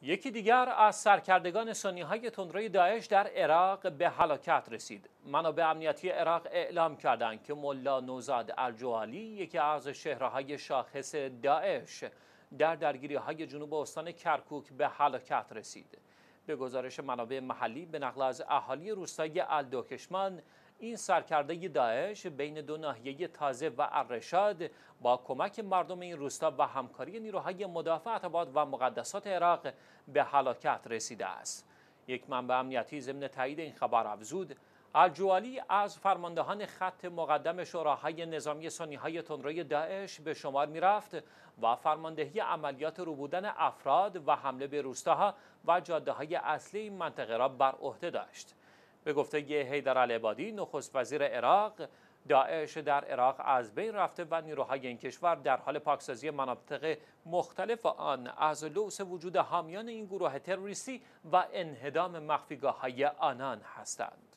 یکی دیگر از سرکردگان سنی‌های تندروی داعش در عراق به هلاکت رسید. منابع امنیتی عراق اعلام کردند که ملا نوزاد الجوالی، یکی از چهره‌های شاخص داعش، در درگیری‌های جنوب استان کرکوک به هلاکت رسید. به گزارش منابع محلی به نقل از اهالی روستای الدوکشمان، این سرکرده داعش بین دو ناحیه تازه و الرشاد با کمک مردم این روستا و همکاری نیروهای مدافعت آباد و مقدسات عراق به هلاکت رسیده است. یک منبع امنیتی ضمن تایید این خبر افزود الجوالی از فرماندهان خط مقدم شوراهای نظامی سنی‌های تندروی داعش به شمار می‌رفت و فرماندهی عملیات روبودن افراد و حمله به روستاها و جاده‌های اصلی این منطقه را بر عهده داشت. به گفته حیدر العبادی، نخست وزیر عراق، داعش در عراق از بین رفته و نیروهای این کشور در حال پاکسازی مناطق مختلف آن از لوث وجود حامیان این گروه تروریستی و انهدام مخفیگاه‌های آنان هستند.